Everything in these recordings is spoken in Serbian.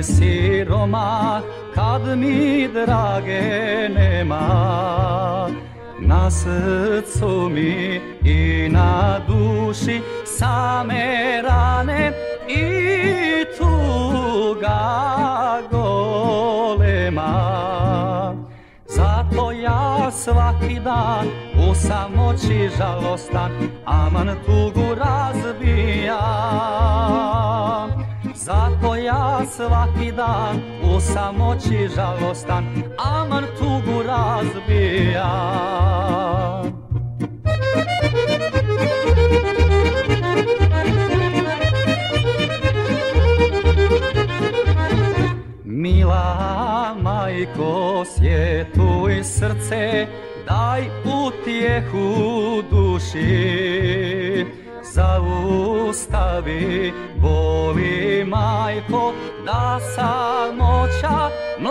i siromah kad mi drage nema. Na srcu mi i na duši same rane i tuga golema. Zato ja svaki dan u samoći žalostan aman tugu razbijam. Zato ja svaki dan u samoći žalostan aman tugu razbijam. Mila majko, sjetuj srce, daj utjehu duši. Zaustavi boli majko, da samoća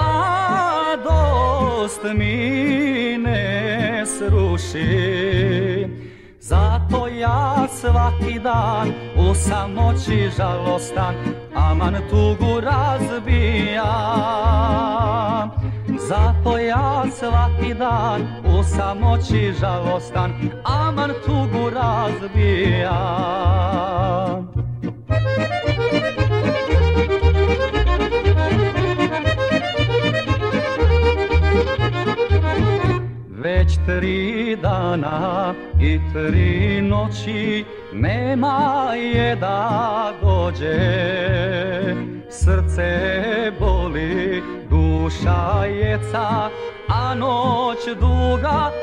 mladost mi ne sruši. Zato ja svaki dan u samoći žalostan aman tugu razbijam. Zato ja svaki dan u samoći žalostan aman tugu razbijam. Već 3 dana i 3 noći nema je da dođe. Srce boli, duša jeca, a noć duga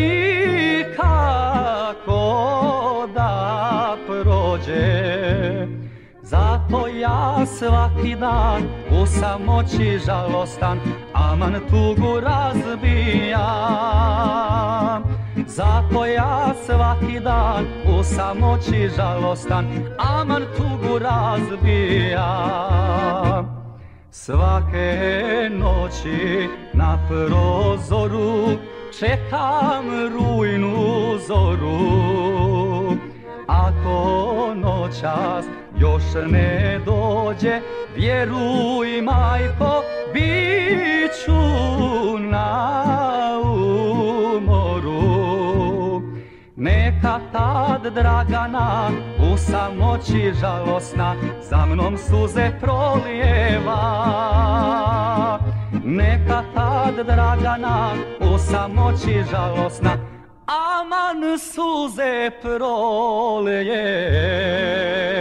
nikako da prođe. Zato ja svaki dan u samoći žalostan aman tugu razbijam. Zato ja svaki dan u samoći žalostan aman tugu razbijam. Svake noći na prozoru čekam rujnu zoru. Ako noćas još ne dođe, vjeruj majko, bit ću na umoru. Neka tad Dragana u samoći žalosna za mnom suze prolijeva. Neka tad Dragana u samoći žalosna aman suze prolije.